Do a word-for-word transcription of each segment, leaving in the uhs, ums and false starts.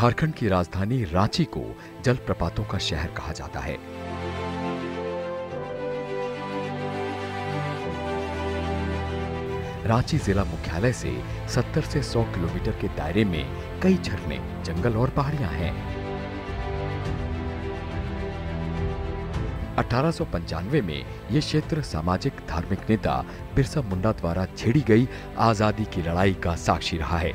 झारखंड की राजधानी रांची को जलप्रपातों का शहर कहा जाता है। रांची जिला मुख्यालय से सत्तर से सौ किलोमीटर के दायरे में कई झरने, जंगल और पहाड़ियां हैं। अठारह सौ पंचानवे में यह क्षेत्र सामाजिक धार्मिक नेता बिरसा मुंडा द्वारा छेड़ी गई आजादी की लड़ाई का साक्षी रहा है।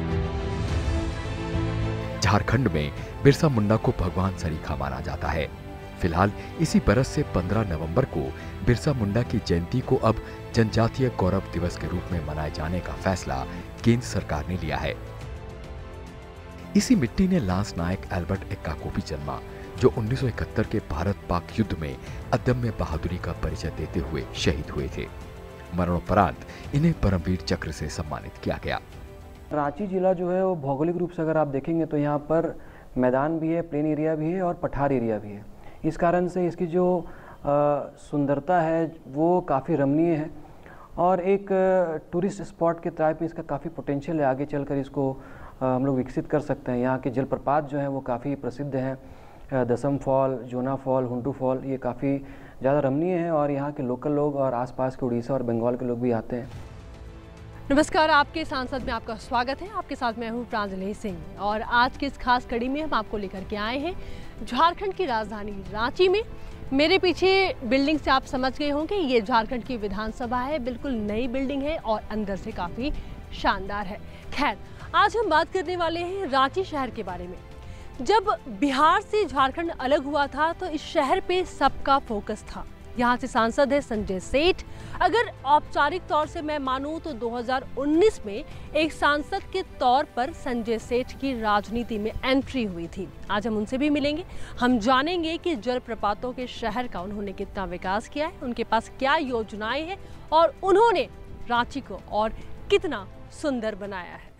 झारखंड में बिरसा मुंडा को भगवान सरीखा माना जाता है। फिलहाल इसी बरस से पंद्रह नवंबर को बिरसा मुंडा की जयंती को अब जनजातीय गौरव दिवस के रूप में मनाए जाने का फैसला केंद्र सरकार ने लिया है। इसी मिट्टी ने लांस नायक एल्बर्ट एक्का को भी जन्मा, जो उन्नीस सौ इकहत्तर के भारत पाक युद्ध में अदम्य बहादुरी का परिचय देते हुए शहीद हुए थे। मरणोपरांत इन्हें परमवीर चक्र से सम्मानित किया गया। रांची जिला जो है वो भौगोलिक रूप से अगर आप देखेंगे तो यहाँ पर मैदान भी है, प्लेन एरिया भी है और पठार एरिया भी है। इस कारण से इसकी जो सुंदरता है वो काफ़ी रमणीय है और एक टूरिस्ट स्पॉट के टाइप में इसका काफ़ी पोटेंशियल है। आगे चलकर इसको आ, हम लोग विकसित कर सकते हैं। यहाँ के जलप्रपात जो हैं वो काफ़ी प्रसिद्ध हैं। Dassam fall, Jonha fall, Hundru fall, ये काफ़ी ज़्यादा रमणीय है और यहाँ के लोकल लोग और आसपास के उड़ीसा और बंगाल के लोग भी आते हैं। नमस्कार, आपके सांसद में आपका स्वागत है। आपके साथ मैं हूँ प्रांजलि सिंह और आज की इस खास कड़ी में हम आपको लेकर के आए हैं झारखंड की राजधानी रांची में। मेरे पीछे बिल्डिंग से आप समझ गए होंगे ये झारखंड की विधानसभा है। बिल्कुल नई बिल्डिंग है और अंदर से काफ़ी शानदार है। खैर, आज हम बात करने वाले हैं रांची शहर के बारे में। जब बिहार से झारखंड अलग हुआ था तो इस शहर पे सबका फोकस था। यहाँ से सांसद है संजय सेठ। अगर औपचारिक तौर से मैं मानूं तो दो हज़ार उन्नीस में एक सांसद के तौर पर संजय सेठ की राजनीति में एंट्री हुई थी। आज हम उनसे भी मिलेंगे, हम जानेंगे कि जलप्रपातों के शहर का उन्होंने कितना विकास किया है, उनके पास क्या योजनाएं हैं और उन्होंने रांची को और कितना सुंदर बनाया है।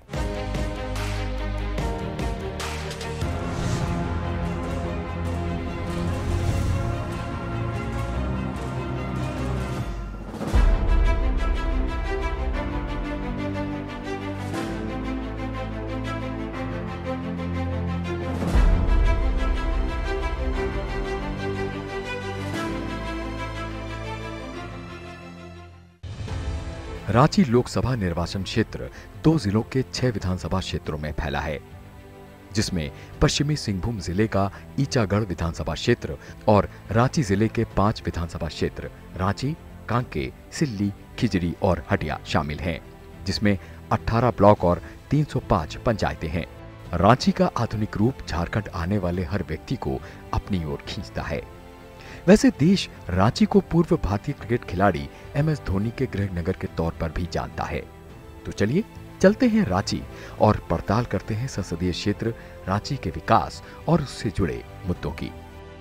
रांची लोकसभा निर्वाचन क्षेत्र दो जिलों के छह विधानसभा क्षेत्रों में फैला है, जिसमें पश्चिमी सिंहभूम जिले का ईचागढ़ विधानसभा क्षेत्र और रांची जिले के पांच विधानसभा क्षेत्र रांची, कांके, सिल्ली, खिजरी और हटिया शामिल हैं, जिसमें अठारह ब्लॉक और तीन सौ पाँच पंचायतें हैं। रांची का आधुनिक रूप झारखंड आने वाले हर व्यक्ति को अपनी ओर खींचता है। वैसे देश रांची को पूर्व भारतीय क्रिकेट खिलाड़ी एम एस धोनी के गृह नगर के तौर पर भी जानता है। तो चलिए चलते हैं रांची और पड़ताल करते हैं संसदीय क्षेत्र रांची के विकास और उससे जुड़े मुद्दों की।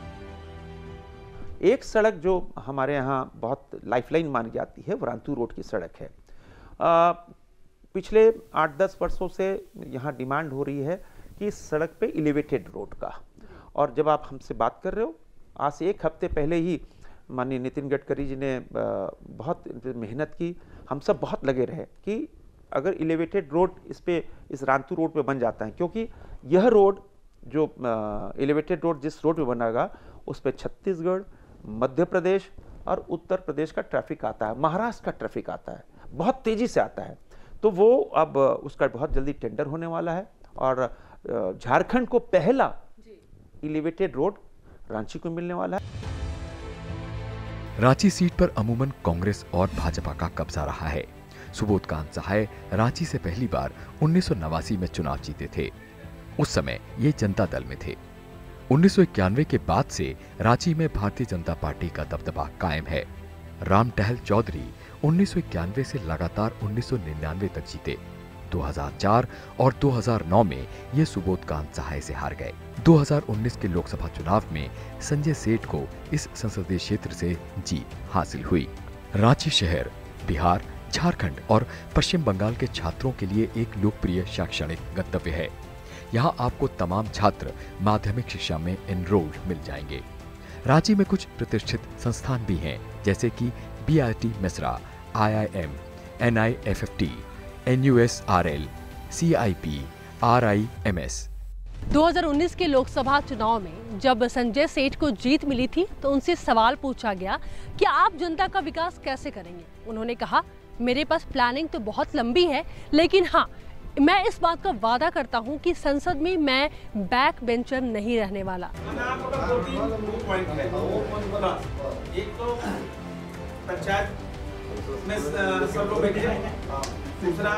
एक सड़क जो हमारे यहाँ बहुत लाइफलाइन मानी जाती है वो रांतू रोड की सड़क है। आ, पिछले आठ दस वर्षों से यहाँ डिमांड हो रही है कि इस सड़क पे एलिवेटेड रोड का, और जब आप हमसे बात कर रहे हो, आज से एक हफ्ते पहले ही माननीय नितिन गडकरी जी ने बहुत मेहनत की, हम सब बहुत लगे रहे कि अगर एलिवेटेड रोड इस पे इस रांतू रोड पे बन जाता है, क्योंकि यह रोड जो एलिवेटेड रोड जिस रोड पे बनेगा उस पे छत्तीसगढ़, मध्य प्रदेश और उत्तर प्रदेश का ट्रैफिक आता है, महाराष्ट्र का ट्रैफिक आता है, बहुत तेजी से आता है। तो वो अब उसका बहुत जल्दी टेंडर होने वाला है और झारखंड को पहला एलिवेटेड रोड रांची को मिलने वाला है। रांची सीट पर अमूमन कांग्रेस और भाजपा का कब्जा रहा है। सुबोधकांत सहाय रांची से पहली बार उन्नीस सौ नवासी में चुनाव जीते थे। उस समय ये जनता दल में थे। उन्नीस सौ इक्यानवे के बाद से रांची में भारतीय जनता पार्टी का दबदबा कायम है। राम टहल चौधरी उन्नीस सौ इक्यानवे से लगातार उन्नीस सौ निन्यानवे तक जीते। दो हज़ार चार और दो हज़ार नौ में ये सुबोधकांत सहाय से हार गए। दो हज़ार उन्नीस के लोकसभा चुनाव में संजय सेठ को इस संसदीय क्षेत्र से जीत हासिल हुई। रांची शहर बिहार, झारखंड और पश्चिम बंगाल के छात्रों के लिए एक लोकप्रिय शैक्षणिक गंतव्य है। यहाँ आपको तमाम छात्र माध्यमिक शिक्षा में एनरोल्ड मिल जाएंगे। रांची में कुछ प्रतिष्ठित संस्थान भी हैं, जैसे कि B I T Mesra, I I M, N I F F T, N U S R L, C I P, R I M S. दो हज़ार उन्नीस के लोकसभा चुनाव में जब संजय सेठ को जीत मिली थी तो उनसे सवाल पूछा गया कि आप जनता का विकास कैसे करेंगे। उन्होंने कहा, मेरे पास प्लानिंग तो बहुत लंबी है, लेकिन हाँ, मैं इस बात का वादा करता हूं कि संसद में मैं बैक बेंचर नहीं रहने वाला। एक तो पंचायत में सब लोग बैठे हैं, दूसरा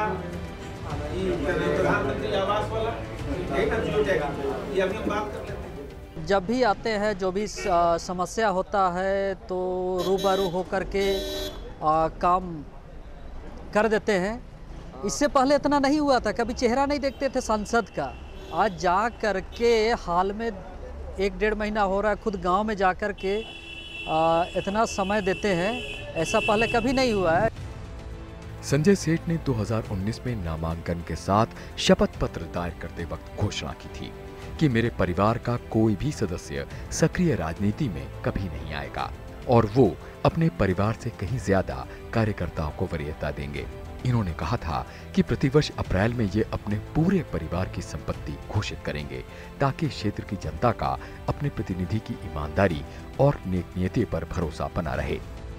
प्रधानमंत्री आवास वाला, यही ना हो जाएगा, ये अभी हम बात कर लेते हैं। जब भी आते हैं जो भी समस्या होता है तो रूबरू होकर के आ, काम कर देते हैं। इससे पहले इतना नहीं हुआ था, कभी चेहरा नहीं देखते थे सांसद का। आज जा कर के हाल में एक डेढ़ महीना हो रहा है, खुद गांव में जा कर के आ, इतना समय देते हैं, ऐसा पहले कभी नहीं हुआ है। संजय सेठ ने दो हज़ार उन्नीस में नामांकन के साथ शपथ पत्र दायर करते वक्त घोषणा की थी कि मेरे परिवार का कोई भी सदस्य सक्रिय राजनीति में कभी नहीं आएगा और वो अपने परिवार से कहीं ज्यादा कार्यकर्ताओं को वरीयता देंगे। इन्होंने कहा था कि प्रतिवर्ष अप्रैल में ये अपने पूरे परिवार की संपत्ति घोषित करेंगे ताकि क्षेत्र की जनता का अपने प्रतिनिधि की ईमानदारी और नेकनीयती पर भरोसा बना रहे।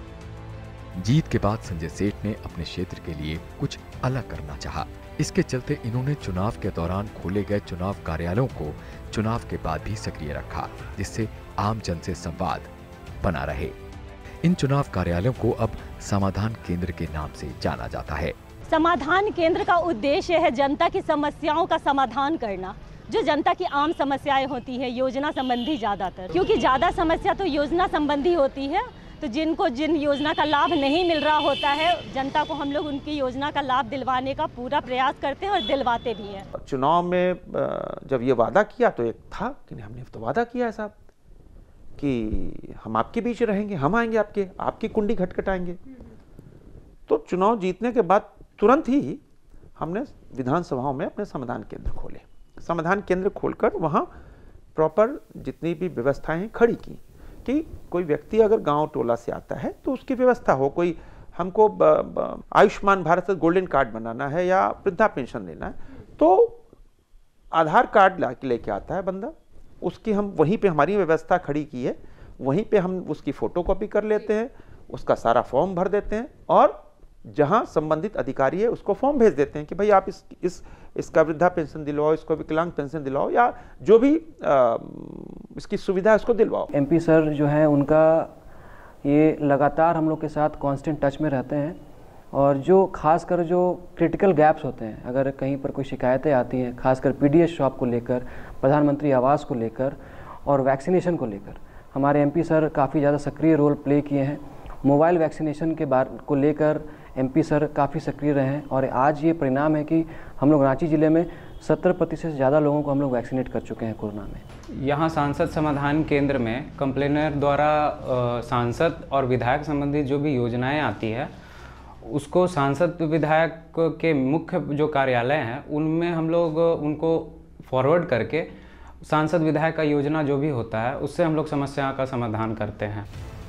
जीत के बाद संजय सेठ ने अपने क्षेत्र के लिए कुछ अलग करना चाहा। इसके चलते इन्होंने चुनाव के दौरान खोले गए चुनाव कार्यालयों को चुनाव के बाद भी सक्रिय रखा, जिससे आम जन से संवाद बना रहे। इन चुनाव कार्यालयों को अब समाधान केंद्र के नाम से जाना जाता है। समाधान केंद्र का उद्देश्य है जनता की समस्याओं का समाधान करना। जो जनता की आम समस्याएं होती है योजना संबंधी ज्यादातर, क्योंकि ज्यादा समस्या तो योजना संबंधी होती है, तो जिनको जिन योजना का लाभ नहीं मिल रहा होता है, जनता को हम लोग उनकी योजना का लाभ दिलवाने का पूरा प्रयास करते हैं और दिलवाते भी हैं। चुनाव में जब ये वादा किया तो एक था कि हमने तो वादा किया है साहब कि हम आपके बीच रहेंगे, हम आएंगे आपके आपकी कुंडी खटखटाएंगे। तो चुनाव जीतने के बाद तुरंत ही हमने विधानसभाओं में अपने समाधान केंद्र खोले। समाधान केंद्र खोलकर वहाँ प्रॉपर जितनी भी व्यवस्थाएं खड़ी की कि कोई व्यक्ति अगर गांव टोला से आता है तो उसकी व्यवस्था हो। कोई हमको आयुष्मान भारत का गोल्डन कार्ड बनाना है या वृद्धा पेंशन लेना है तो आधार कार्ड ला के लेके आता है बंदा, उसकी हम वहीं पे हमारी व्यवस्था खड़ी की है, वहीं पे हम उसकी फोटोकॉपी कर लेते हैं, उसका सारा फॉर्म भर देते हैं और जहां संबंधित अधिकारी है उसको फॉर्म भेज देते हैं कि भाई आप इस इस इसका वृद्धा पेंशन दिलवाओ, इसको विकलांग पेंशन दिलवाओ या जो भी आ, इसकी सुविधा है उसको दिलवाओ। एमपी सर जो है उनका ये लगातार हम लोग के साथ कांस्टेंट टच में रहते हैं और जो खासकर जो क्रिटिकल गैप्स होते हैं, अगर कहीं पर कोई शिकायतें आती हैं, खासकर पीडीएस शॉप को लेकर, प्रधानमंत्री आवास को लेकर और वैक्सीनेशन को लेकर, हमारे एमपी सर काफ़ी ज़्यादा सक्रिय रोल प्ले किए हैं। मोबाइल वैक्सीनेशन के बारे को लेकर एमपी सर काफ़ी सक्रिय रहे हैं और आज ये परिणाम है कि हम लोग रांची ज़िले में सत्तर प्रतिशत से ज़्यादा लोगों को हम लोग वैक्सीनेट कर चुके हैं कोरोना में। यहाँ सांसद समाधान केंद्र में कंप्लेनर द्वारा सांसद और विधायक संबंधी जो भी योजनाएं आती है उसको सांसद विधायक के मुख्य जो कार्यालय हैं उनमें हम लोग उनको फॉरवर्ड करके सांसद विधायक का योजना जो भी होता है उससे हम लोग समस्या का समाधान करते हैं।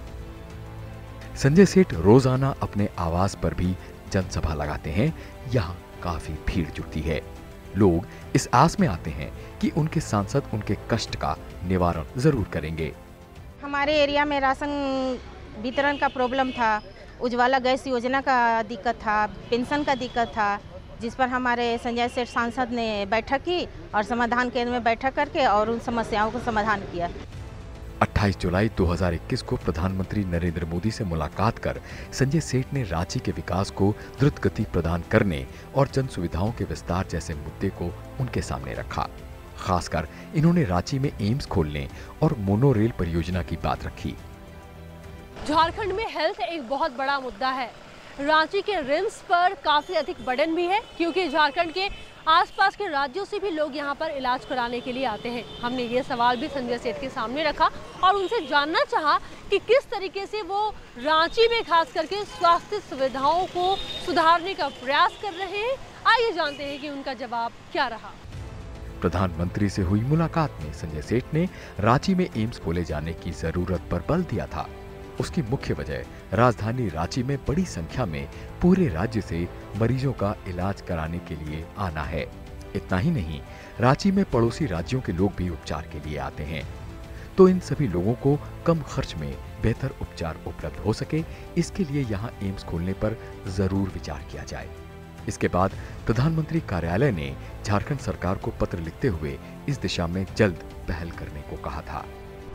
संजय सेठ रोजाना अपने आवास पर भी जनसभा लगाते हैं। यहाँ काफी भीड़ जुटती है। लोग इस आस में आते हैं कि उनके सांसद उनके कष्ट का निवारण जरूर करेंगे। हमारे एरिया में राशन वितरण का प्रॉब्लम था, उज्ज्वला गैस योजना का दिक्कत था, पेंशन का दिक्कत था, जिस पर हमारे संजय सेठ सांसद ने बैठक की और समाधान केंद्र में बैठक करके और उन समस्याओं को समाधान किया। अट्ठाईस जुलाई दो हज़ार इक्कीस को प्रधानमंत्री नरेंद्र मोदी से मुलाकात कर संजय सेठ ने रांची के विकास को द्रुत गति प्रदान करने और जन सुविधाओं के विस्तार जैसे मुद्दे को उनके सामने रखा। खासकर इन्होंने रांची में एम्स खोलने और मोनो रेल परियोजना की बात रखी। झारखंड में हेल्थ एक बहुत बड़ा मुद्दा है। रांची के रिम्स पर काफी अधिक बर्डन भी है क्योंकि झारखंड के आसपास के राज्यों से भी लोग यहां पर इलाज कराने के लिए आते हैं। हमने ये सवाल भी संजय सेठ के सामने रखा और उनसे जानना चाहा कि किस तरीके से वो रांची में खास करके स्वास्थ्य सुविधाओं को सुधारने का प्रयास कर रहे हैं। आइए जानते हैं कि उनका जवाब क्या रहा। प्रधानमंत्री से हुई मुलाकात में संजय सेठ ने रांची में एम्स खोले जाने की जरूरत पर बल दिया था। उसकी मुख्य वजह राजधानी रांची में बड़ी संख्या में पूरे राज्य से मरीजों का इलाज कराने के लिए आना है। इतना ही नहीं, रांची में पड़ोसी राज्यों के लोग भी उपचार के लिए आते हैं। तो इन सभी लोगों को कम खर्च में बेहतर उपचार उपलब्ध हो सके, इसके लिए यहाँ एम्स खोलने पर जरूर विचार किया जाए। इसके बाद प्रधानमंत्री कार्यालय ने झारखंड सरकार को पत्र लिखते हुए इस दिशा में जल्द पहल करने को कहा था।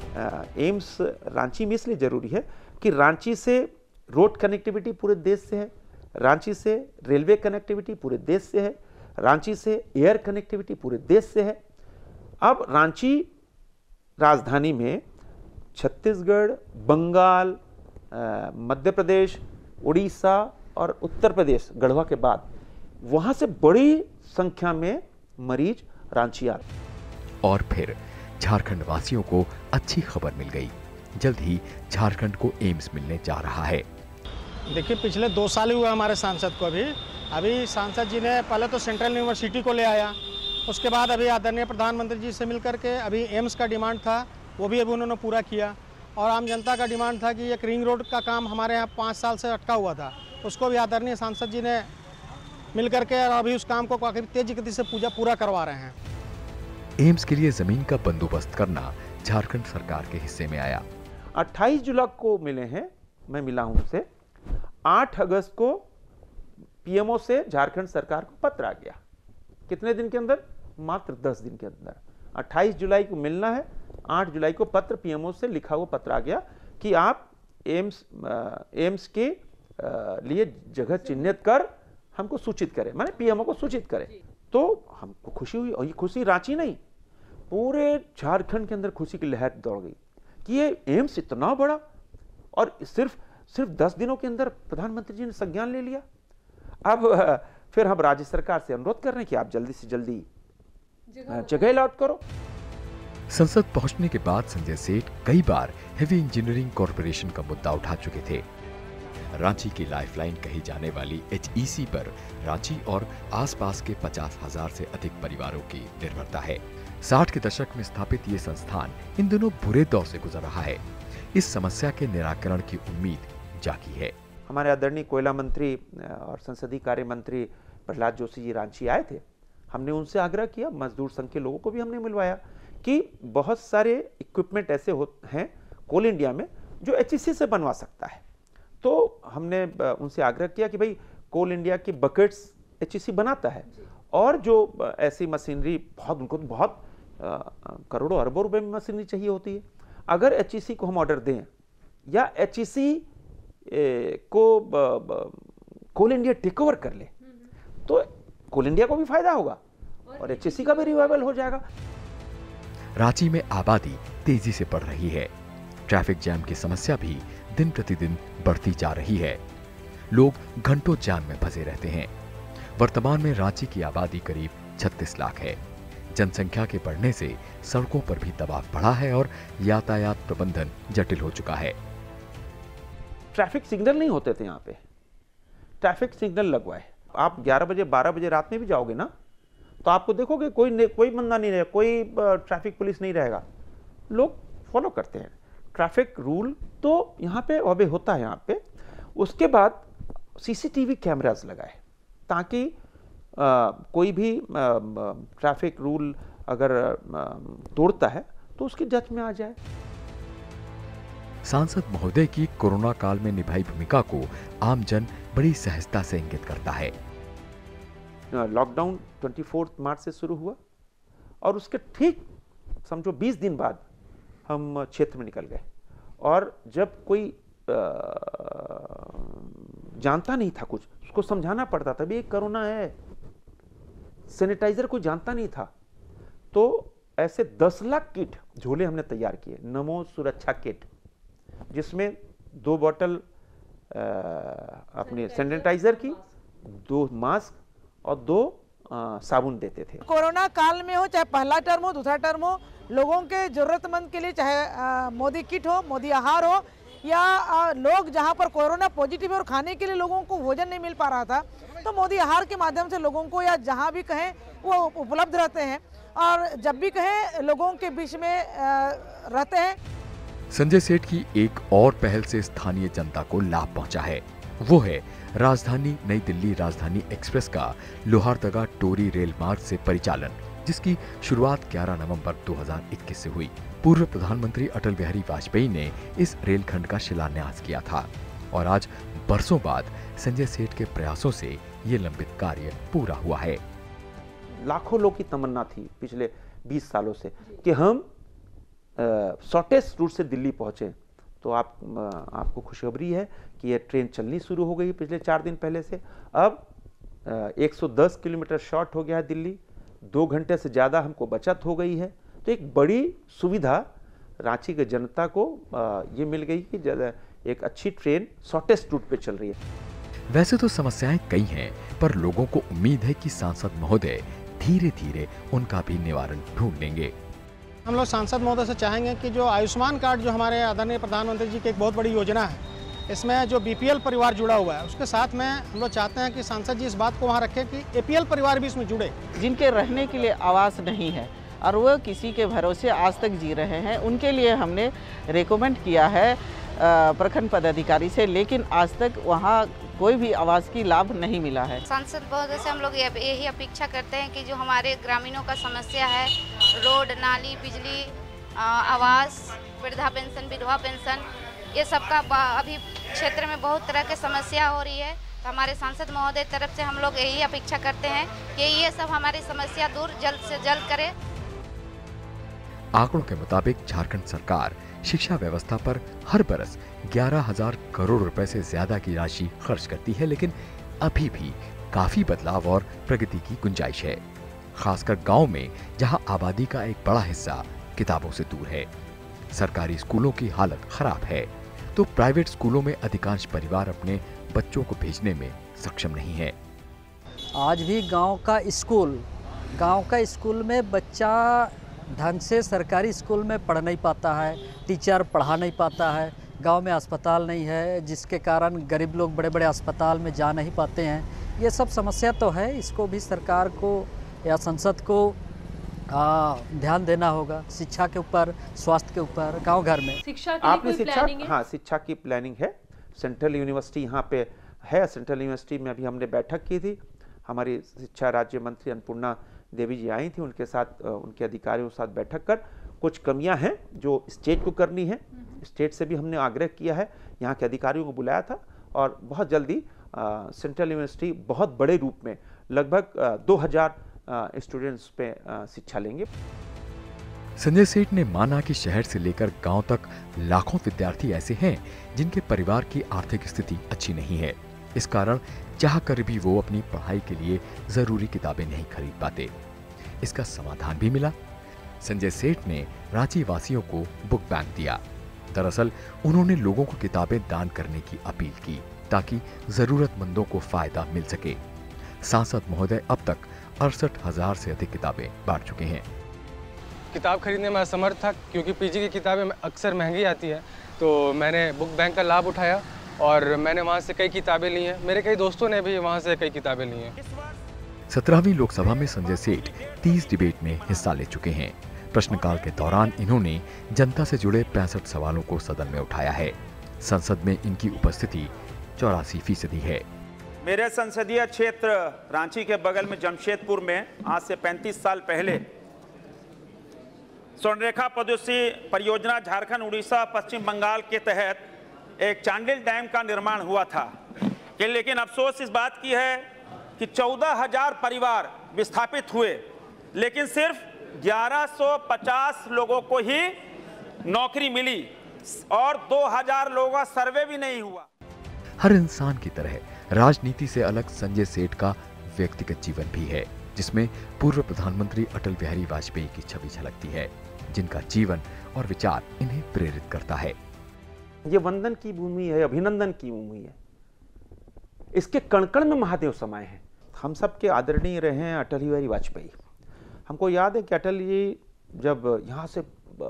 एम्स रांची में इसलिए जरूरी है कि रांची से रोड कनेक्टिविटी पूरे देश से है, रांची से रेलवे कनेक्टिविटी पूरे देश से है, रांची से एयर कनेक्टिविटी पूरे देश से है। अब रांची राजधानी में छत्तीसगढ़, बंगाल, मध्य प्रदेश, उड़ीसा और उत्तर प्रदेश गढ़वा के बाद वहां से बड़ी संख्या में मरीज रांची आते। और फिर झारखंड वासियों को अच्छी खबर मिल गई, जल्द ही झारखंड को एम्स मिलने जा रहा है। देखिए, पिछले दो साल हुआ हमारे सांसद को। अभी अभी सांसद जी ने पहले तो सेंट्रल यूनिवर्सिटी को ले आया, उसके बाद अभी आदरणीय प्रधानमंत्री जी से मिल करके अभी एम्स का डिमांड था, वो भी अभी उन्होंने पूरा किया। और आम जनता का डिमांड था कि एक रिंग रोड का काम हमारे यहाँ पाँच साल से अटका हुआ था, उसको भी आदरणीय सांसद जी ने मिल करके और अभी उस काम को काफ़ी तेजी गति से पूजा पूरा करवा रहे हैं। एम्स के लिए जमीन का बंदोबस्त करना झारखंड सरकार के हिस्से में आया। अट्ठाईस जुलाई को मिले हैं, मैं मिला हूं उनसे। आठ अगस्त को पीएमओ से झारखंड सरकार को पत्र आ गया। कितने दिन के अंदर? मात्र दस दिन के अंदर। अट्ठाईस जुलाई को मिलना है, आठ जुलाई को पत्र पीएमओ से लिखा हुआ पत्र आ गया कि आप एम्स एम्स के लिए जगह चिन्हित कर हमको सूचित करें, माने पीएमओ को सूचित करें। तो हमको खुशी हुई, और ये खुशी रांची नहीं, पूरे झारखंड के अंदर खुशी की लहर दौड़ गई कि ये एम्स इतना बड़ा, और सिर्फ सिर्फ दस दिनों के अंदर प्रधानमंत्री जी ने संज्ञान ले लिया। अब फिर हम राज्य सरकार से अनुरोध कर रहे हैं कि आप जल्दी से जल्दी जगह अलॉट करो। संसद पहुंचने के बाद संजय सेठ कई बार हेवी इंजीनियरिंग कॉरपोरेशन का मुद्दा उठा चुके थे। रांची की लाइफलाइन कही जाने वाली एचईसी पर रांची और आसपास के पचास हजार से अधिक परिवारों की निर्भरता है। साठ के दशक में स्थापित ये संस्थान इन दिनों बुरे दौर से गुजर रहा है। इस समस्या के निराकरण की उम्मीद जागी है। हमारे आदरणीय कोयला मंत्री और संसदीय कार्य मंत्री प्रहलाद जोशी जी रांची आए थे। हमने उनसे आग्रह किया, मजदूर संघ के लोगों को भी हमने मिलवाया कि बहुत सारे इक्विपमेंट ऐसे हैं कोल इंडिया में जो एचईसी से बनवा सकता है। तो हमने उनसे आग्रह किया कि भाई कोल इंडिया की बकेट्स एचईसी बनाता है, और जो ऐसी मशीनरी बहुत उनको तो बहुत करोड़ों अरबों रुपए में मशीनरी चाहिए होती है। अगर एचईसी को हम ऑर्डर दें या एचईसी को कोल इंडिया टेक ओवर कर ले तो कोल इंडिया को भी फायदा होगा और एचईसी का भी रिवाइवल हो जाएगा। रांची में आबादी तेजी से बढ़ रही है। ट्रैफिक जैम की समस्या भी दिन प्रतिदिन बढ़ती जा रही है। लोग घंटों जाम में फंसे रहते हैं। वर्तमान में रांची की आबादी करीब छत्तीस लाख है। जनसंख्या के बढ़ने से सड़कों पर भी दबाव बढ़ा है और यातायात प्रबंधन जटिल हो चुका है। ट्रैफिक सिग्नल नहीं होते थे यहाँ पे, ट्रैफिक सिग्नल लगवाए। आप ग्यारह बजे बारह बजे रात में भी जाओगे ना तो आपको देखोगे कोई कोई बंदा नहीं रहेगा, कोई ट्रैफिक पुलिस नहीं रहेगा। लोग फॉलो करते हैं ट्रैफिक रूल, तो यहाँ पे ओबे होता है यहाँ पे। उसके बाद सीसीटीवी कैमरास लगाए ताकि आ, कोई भी ट्रैफिक रूल अगर आ, तोड़ता है तो उसकी जज में आ जाए। सांसद महोदय की कोरोना काल में निभाई भूमिका को आमजन बड़ी सहजता से इंगित करता है। लॉकडाउन चौबीस मार्च से शुरू हुआ और उसके ठीक समझो बीस दिन बाद हम क्षेत्र में निकल गए, और जब कोई आ, जानता नहीं था कुछ, उसको समझाना पड़ता था, भी कोरोना है, सैनिटाइजर कोई जानता नहीं था, तो ऐसे दस लाख किट झोले हमने तैयार किए, नमो सुरक्षा किट, जिसमें दो बोतल अपने सैनिटाइजर की, दो मास्क और दो आ, साबुन देते थे। कोरोना काल में हो, चाहे पहला टर्म हो दूसरा टर्म हो, लोगों के जरूरतमंद के लिए चाहे आ, मोदी किट हो, मोदी आहार हो, या आ, लोग जहां पर कोरोना पॉजिटिव है और खाने के लिए लोगों को भोजन नहीं मिल पा रहा था, तो मोदी आहार के माध्यम से लोगों को या जहां भी कहें वो उपलब्ध रहते हैं, और जब भी कहें लोगों के बीच में आ, रहते हैं। संजय सेठ की एक और पहल से स्थानीय जनता को लाभ पहुंचा है। वो है राजधानी नई दिल्ली राजधानी एक्सप्रेस का लोहारदगा टोरी रेल मार्ग से परिचालन, जिसकी शुरुआत ग्यारह नवंबर दो हज़ार इक्कीस से हुई। पूर्व प्रधानमंत्री अटल बिहारी वाजपेयी ने इस रेलखंड का शिलान्यास किया था और आज बरसों बाद संजय सेठ के प्रयासों से ये लंबित कार्य पूरा हुआ है। लाखों लोग की तमन्ना थी पिछले बीस सालों से कि हम शॉर्टेस्ट रूट से दिल्ली पहुंचे, तो आप आपको खुशखबरी है कि यह ट्रेन चलनी शुरू हो गई पिछले चार दिन पहले से। अब एक सौ दस किलोमीटर शॉर्ट हो गया है दिल्ली, दो घंटे से ज़्यादा हमको बचत हो गई है। तो एक बड़ी सुविधा रांची के जनता को ये मिल गई कि एक अच्छी ट्रेन शॉर्टेस्ट रूट पे चल रही है। वैसे तो समस्याएं कई हैं, पर लोगों को उम्मीद है कि सांसद महोदय धीरे धीरे उनका भी निवारण ढूंढ लेंगे। हम लोग सांसद महोदय से चाहेंगे कि जो आयुष्मान कार्ड जो हमारे आदरणीय प्रधानमंत्री जी की एक बहुत बड़ी योजना है, इसमें जो बीपीएल परिवार जुड़ा हुआ है, उसके साथ में हम लोग चाहते हैं कि सांसद जी इस बात को वहाँ रखें कि एपीएल परिवार भी इसमें जुड़े। जिनके रहने के लिए आवास नहीं है और वो किसी के भरोसे आज तक जी रहे हैं, उनके लिए हमने रेकमेंड किया है प्रखंड पदाधिकारी से, लेकिन आज तक वहाँ कोई भी आवास की लाभ नहीं मिला है। सांसद महोदय से हम लोग यही अपेक्षा करते हैं कि जो हमारे ग्रामीणों का समस्या है, रोड, नाली, बिजली, आवास, वृद्धा पेंशन, विधवा पेंशन, ये सबका अभी क्षेत्र में बहुत तरह की समस्या हो रही है। तो हमारे सांसद महोदय तरफ से हम लोग यही अपेक्षा करते हैं कि ये सब हमारी समस्या दूर जल्द से जल्द करे। आंकड़ों के मुताबिक झारखंड सरकार शिक्षा व्यवस्था पर हर बरस ग्यारह हजार करोड़ रुपए से ज्यादा की राशि खर्च करती है, लेकिन अभी भी काफी बदलाव और प्रगति की गुंजाइश है, खासकर गांव में जहां आबादी का एक बड़ा हिस्सा किताबों से दूर है। सरकारी स्कूलों की हालत खराब है, तो प्राइवेट स्कूलों में अधिकांश परिवार अपने बच्चों को भेजने में सक्षम नहीं है। आज भी गांव का स्कूल गांव का स्कूल में बच्चा ढंग से सरकारी स्कूल में पढ़ नहीं पाता है, टीचर पढ़ा नहीं पाता है, गांव में अस्पताल नहीं है, जिसके कारण गरीब लोग बड़े बड़े अस्पताल में जा नहीं पाते हैं। ये सब समस्या तो है, इसको भी सरकार को या संसद को आ, ध्यान देना होगा। शिक्षा के ऊपर, स्वास्थ्य के ऊपर, गांव घर में शिक्षा की आपने कोई शिक्षा प्लानिंग है? हाँ, शिक्षा की प्लानिंग है। सेंट्रल यूनिवर्सिटी यहाँ पे है, सेंट्रल यूनिवर्सिटी में अभी हमने बैठक की थी। हमारी शिक्षा राज्य मंत्री अन्नपूर्णा देवी जी आई थी, उनके साथ उनके अधिकारियों के साथ बैठक कर कुछ कमियां हैं जो स्टेट को करनी है, स्टेट से भी हमने आग्रह किया है, यहाँ के अधिकारियों को बुलाया था और बहुत जल्दी आ, सेंट्रल यूनिवर्सिटी बहुत बड़े रूप में लगभग दो हजार स्टूडेंट्स पे आ, शिक्षा लेंगे। संजय सेठ ने माना कि शहर से लेकर गांव तक लाखों विद्यार्थी ऐसे हैं जिनके परिवार की आर्थिक स्थिति अच्छी नहीं है। इस कारण चाहकर भी वो अपनी पढ़ाई के लिए जरूरी किताबें नहीं खरीद पाते। इसका समाधान भी मिला। संजय सेठ ने रांची वासियों को बुक बैंक दिया। दरअसल उन्होंने लोगों को किताबें दान करने की अपील की ताकि जरूरतमंदों को फायदा मिल सके। सांसद महोदय अब तक अड़सठ हजार से अधिक किताबें बांट चुके हैं। किताब खरीदने में असमर्थ था क्योंकि पीजी की किताबें अक्सर महंगी आती है, तो मैंने बुक बैंक का लाभ उठाया और मैंने वहाँ से कई किताबें ली हैं। मेरे कई दोस्तों ने भी वहाँ से कई किताबें ली हैं। सत्रहवीं लोकसभा में संजय सेठ तीस डिबेट में हिस्सा ले चुके हैं। प्रश्नकाल के दौरान इन्होंने जनता से जुड़े पैंसठ सवालों को सदन में उठाया है। संसद में इनकी उपस्थिति चौरासी फीसदी है। मेरे संसदीय क्षेत्र रांची के बगल में जमशेदपुर में आज से पैंतीस साल पहले स्वर्णरेखा प्रदूषी परियोजना झारखंड, उड़ीसा, पश्चिम बंगाल के तहत एक चांडिल डैम का निर्माण हुआ था कि लेकिन अफसोस इस बात की है कि चौदह हजार परिवार विस्थापित हुए, लेकिन सिर्फ ग्यारह सौ पचास लोगों को ही नौकरी मिली और दो हजार लोगों का सर्वे भी नहीं हुआ। हर इंसान की तरह राजनीति से अलग संजय सेठ का व्यक्तिगत जीवन भी है, जिसमें पूर्व प्रधानमंत्री अटल बिहारी वाजपेयी की छवि झलकती है, जिनका जीवन और विचार इन्हें प्रेरित करता है। ये वंदन की भूमि है, अभिनंदन की भूमि है। इसके कण-कण में महादेव समाये हैं। हम सब के आदरणीय रहे हैं अटल बिहारी वाजपेयी। हमको याद है कि अटल जी जब यहाँ से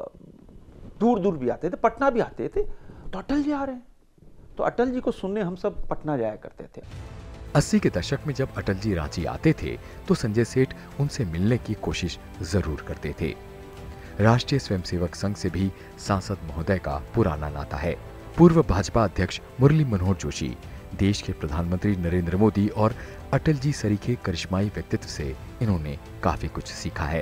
दूर दूर भी आते थे, पटना भी आते थे, तो अटल जी आ रहे हैं, तो अटल जी को सुनने हम सब पटना जाया करते थे। अस्सी के दशक में जब अटल जी रांची आते थे तो संजय सेठ उनसे मिलने की कोशिश जरूर करते थे। राष्ट्रीय स्वयंसेवक संघ से भी सांसद महोदय का पुराना नाता है। पूर्व भाजपा अध्यक्ष मुरली मनोहर जोशी देश के प्रधानमंत्री नरेंद्र मोदी और अटल जी सरीखे करिश्माई व्यक्तित्व से इन्होंने काफी कुछ सीखा है।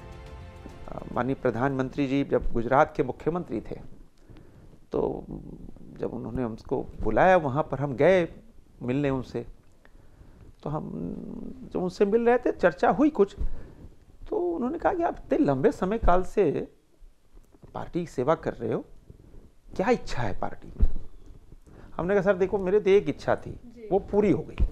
माननीय प्रधानमंत्री जी जब गुजरात के मुख्यमंत्री थे तो जब उन्होंने हमको बुलाया वहाँ पर हम गए मिलने उनसे, तो हम जब उनसे मिल रहे थे चर्चा हुई कुछ, तो उन्होंने कहा कि आप इतने लंबे समय काल से पार्टी की सेवा कर रहे हो, क्या इच्छा है पार्टी में? हमने कहा सर देखो मेरे तो एक इच्छा थी, वो पूरी हो गई।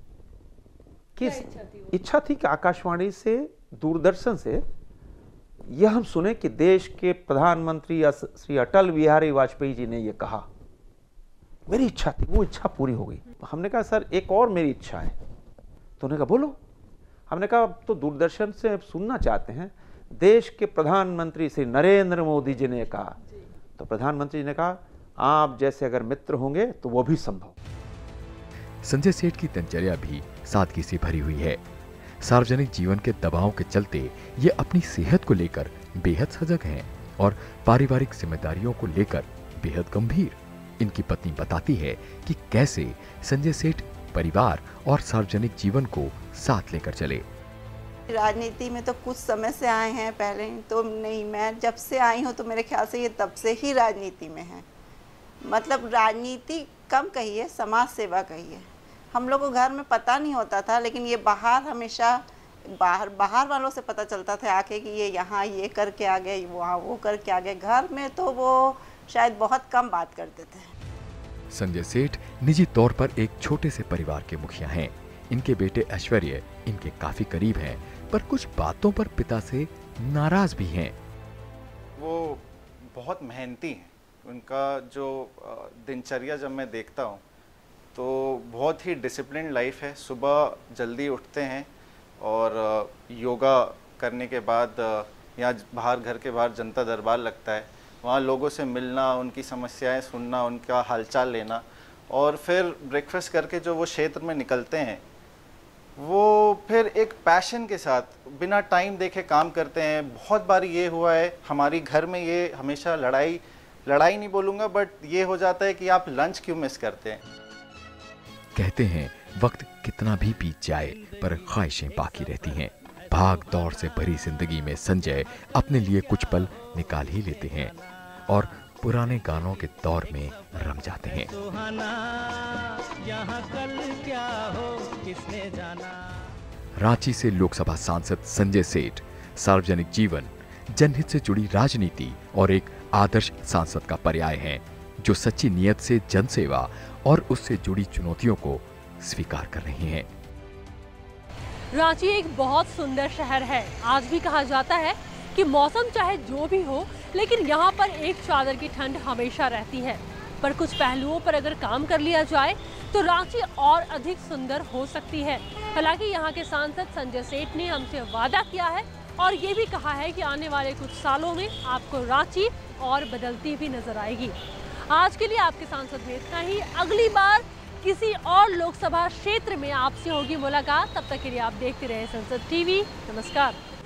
किस इच्छा थी कि आकाशवाणी से दूरदर्शन से यह हम सुने कि देश के प्रधानमंत्री श्री अटल बिहारी वाजपेयी जी ने यह कहा। मेरी इच्छा थी, वो इच्छा पूरी हो गई। हमने कहा सर एक और मेरी इच्छा है। तो उन्होंने कहा बोलो। हमने कहा अब तो दूरदर्शन से सुनना चाहते हैं, देश के प्रधानमंत्री श्री नरेंद्र मोदी जी ने कहा। तो प्रधानमंत्री जी ने कहा आप जैसे अगर मित्र होंगे तो वो भी संभव। संजय सेठ की दिनचर्या भी सादगी से भरी हुई है। सार्वजनिक जीवन के दबाव के चलते ये अपनी सेहत को लेकर बेहद सजग हैं और पारिवारिक जिम्मेदारियों को लेकर बेहद गंभीर। इनकी पत्नी बताती है कि कैसे संजय सेठ परिवार और सार्वजनिक जीवन को साथ लेकर चले। राजनीति में तो कुछ समय से आए हैं, पहले तो नहीं। मैं जब से आई हूँ तो मेरे ख्याल से ये तब से ही राजनीति में है। मतलब राजनीति कम कहिए, समाज सेवा कहिए। हम लोग को घर में पता नहीं होता था, लेकिन ये बाहर हमेशा बाहर बाहर वालों से पता चलता था आके कि ये यहाँ ये करके आ गए, वहाँ वो करके आ गए। घर में तो वो शायद बहुत कम बात करते थे। संजय सेठ निजी तौर पर एक छोटे से परिवार के मुखिया हैं। इनके बेटे ऐश्वर्य इनके काफी करीब हैं, पर कुछ बातों पर पिता से नाराज भी हैं। वो बहुत मेहनती हैं। उनका जो दिनचर्या जब मैं देखता हूँ तो बहुत ही डिसिप्लिन लाइफ है। सुबह जल्दी उठते हैं और योगा करने के बाद यहाँ बाहर घर के बाहर जनता दरबार लगता है, वहाँ लोगों से मिलना, उनकी समस्याएं सुनना, उनका हालचाल लेना, और फिर ब्रेकफास्ट करके जो वो क्षेत्र में निकलते हैं वो फिर एक पैशन के साथ बिना टाइम देखे काम करते हैं। बहुत बार ये हुआ है हमारी घर में, ये हमेशा लड़ाई लड़ाई नहीं बोलूँगा बट ये हो जाता है कि आप लंच क्यों मिस करते हैं। कहते हैं वक्त कितना भी बीत जाए पर ख्वाहिशें बाकी रहती हैं। भाग दौड़ से भरी जिंदगी में संजय अपने लिए कुछ पल निकाल ही लेते हैं और पुराने गानों के दौर में रम जाते हैं। रांची से लोकसभा सांसद संजय सेठ सार्वजनिक जीवन, जनहित से जुड़ी राजनीति और एक आदर्श सांसद का पर्याय हैं, जो सच्ची नियत से जनसेवा और उससे जुड़ी चुनौतियों को स्वीकार कर रही हैं। रांची एक बहुत सुंदर शहर है। आज भी कहा जाता है कि मौसम चाहे जो भी हो, लेकिन यहाँ पर एक चादर की ठंड हमेशा रहती है। पर कुछ पहलुओं पर अगर काम कर लिया जाए तो रांची और अधिक सुंदर हो सकती है। हालांकि यहाँ के सांसद संजय सेठ ने हमसे वादा किया है और ये भी कहा है कि आने वाले कुछ सालों में आपको रांची और बदलती भी नजर आएगी। आज के लिए आपके सांसद में इतना ही। अगली बार किसी और लोकसभा क्षेत्र में आपसे होगी मुलाकात। तब तक के लिए आप देखते रहे संसद टीवी। नमस्कार।